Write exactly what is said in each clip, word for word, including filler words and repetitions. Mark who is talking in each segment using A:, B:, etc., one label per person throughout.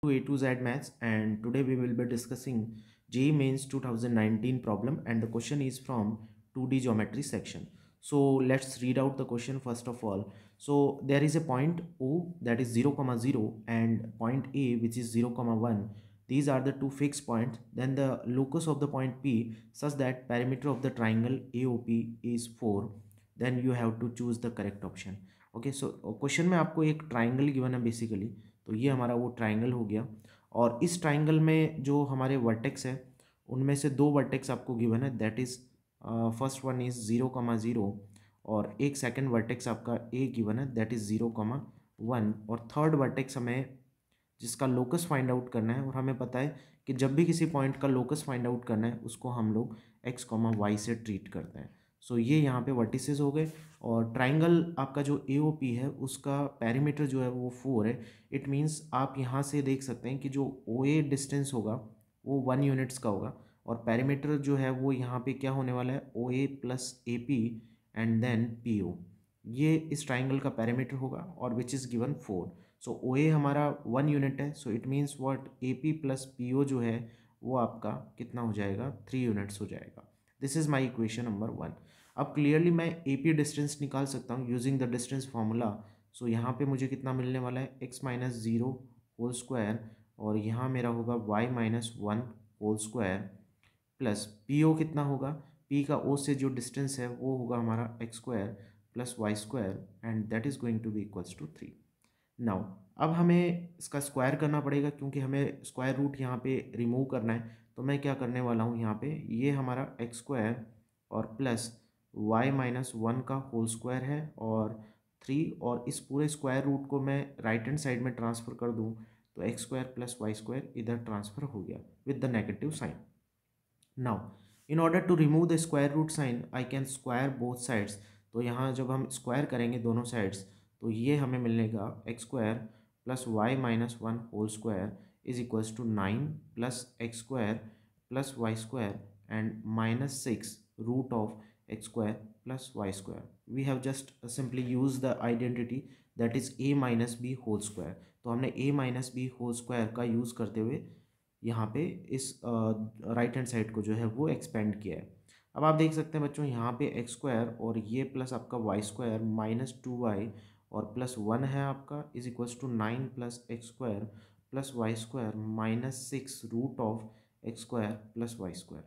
A: To A to Z Maths, and today we will be discussing J E E Mains twenty nineteen problem, and the question is from two D geometry section. So let's read out the question first of all. So there is a point O that is zero comma zero and point A which is zero comma one. These are the two fixed points. Then the locus of the point P such that perimeter of the triangle A O P is four. Then you have to choose the correct option. Okay, so question में आपको एक triangle given है basically. तो ये हमारा वो triangle हो गया, और इस ट्राइंगल में जो हमारे वर्टेक्स है उनमें से दो वर्टेक्स आपको गिवन है, that is first one is zero comma zero, और एक सेकंड वर्टेक्स आपका ए गिवन है that is zero comma one, और थर्ड वर्टेक्स हमें जिसका लोकस फाइंड आउट करना है, और हमें पता है कि जब भी किसी पॉइंट का लोकस फाइंड आउट करना है उसको हम लोग एक्स कॉमा वाई से ट्रीट करते हैं. सो so, ये यहाँ पे वर्टिसेस हो गए, और ट्राइंगल आपका जो ए ओ पी है उसका पेरीमीटर जो है वो फोर है. इट मीन्स आप यहाँ से देख सकते हैं कि जो ओ ए डिस्टेंस होगा वो वन यूनिट्स का होगा, और पेरीमीटर जो है वो यहाँ पे क्या होने वाला है, O A plus A P and then P O. ये इस ट्राइंगल का पेरीमीटर होगा, और which is given four. So O A हमारा वन यूनिट है, so it means what, A P plus P O जो है वो आपका कितना हो जाएगा, थ्री यूनिट्स हो जाएगा. This is my equation number one. अब क्लियरली मैं ए पी डिस्टेंस निकाल सकता हूँ using the distance formula. So यहाँ पे मुझे कितना मिलने वाला है, x minus zero whole square, और यहाँ मेरा होगा y minus one whole square, plus P O कितना होगा, पी का ओ से जो डिस्टेंस है वो होगा हमारा x square plus y square, and that is going to be equals to three. Now अब हमें इसका स्क्वायर करना पड़ेगा, क्योंकि हमें स्क्वायर रूट यहाँ पे रिमूव करना है. तो मैं क्या करने वाला हूँ, यहाँ पे ये हमारा एक्स स्क्वायर और प्लस वाई माइनस वन का होल स्क्वायर है और थ्री, और इस पूरे स्क्वायर रूट को मैं राइट हैंड साइड में ट्रांसफ़र कर दूँ तो x square plus y square इधर ट्रांसफ़र हो गया with the negative sign. Now in order to remove the square root sign I can square both sides. तो यहाँ जब हम स्क्वायर करेंगे दोनों साइड्स तो ये हमें मिलेगा x square plus y minus one whole square is equals to nine plus x square plus y square and minus six root of x square plus y square. We have just simply use the identity that is a minus b whole square. तो हमने a minus b whole square का use करते हुए यहाँ पे इस right hand side को जो है वो एक्सपेंड किया है. अब आप देख सकते हैं बच्चों, यहाँ पे एक्स स्क्वायर और ये प्लस आपका y square minus two y और प्लस वन है आपका is equals to nine plus x square plus y square minus six root of x square plus y square.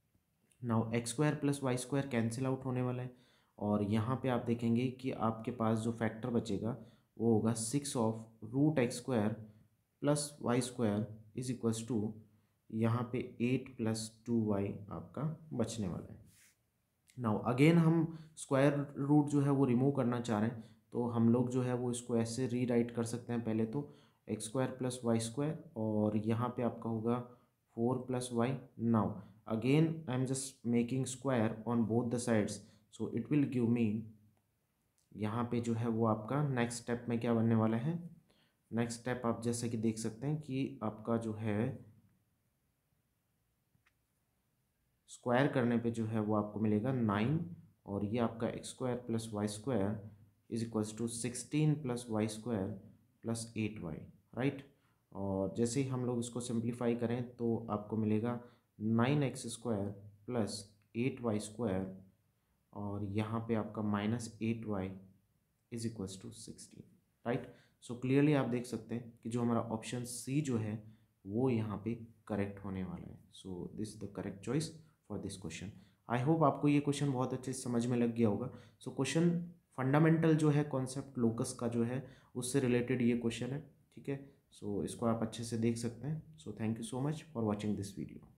A: Now x square plus y square cancel out होने वाला है, और यहाँ पे आप देखेंगे कि आपके पास जो फैक्टर बचेगा वो होगा six of root x square plus y square is equals to यहाँ पे एट प्लस टू वाई आपका बचने वाला है. नाउ अगेन हम स्क्वायर रूट जो है वो रिमूव करना चाह रहे हैं, तो हम लोग जो है वो इसको ऐसे रीराइट कर सकते हैं. पहले तो x square plus y square, और यहाँ पे आपका होगा four plus y. Now again I am just making square on both the sides, so it will give me, यहाँ पे जो है वो आपका नेक्स्ट स्टेप में क्या बनने वाला है, नेक्स्ट स्टेप आप जैसे कि देख सकते हैं कि आपका जो है स्क्वायर करने पे जो है वो आपको मिलेगा नाइन, और ये आपका x square plus y square is equals to sixteen plus y square plus eight y, right. और जैसे ही हम लोग इसको सिंप्लीफाई करें तो आपको मिलेगा nine x square plus eight y square, और यहाँ पे आपका minus eight y is equals to sixteen, right. So clearly आप देख सकते हैं कि जो हमारा ऑप्शन सी जो है वो यहाँ पे करेक्ट होने वाला है. So this is the correct choice for this question. I hope आपको ये क्वेश्चन बहुत अच्छे से समझ में लग गया होगा. सो क्वेश्चन फंडामेंटल जो है कॉन्सेप्ट लोकस का जो है उससे रिलेटेड ये क्वेश्चन है, ठीक है. सो इसको आप अच्छे से देख सकते हैं. So thank you so much for watching this video.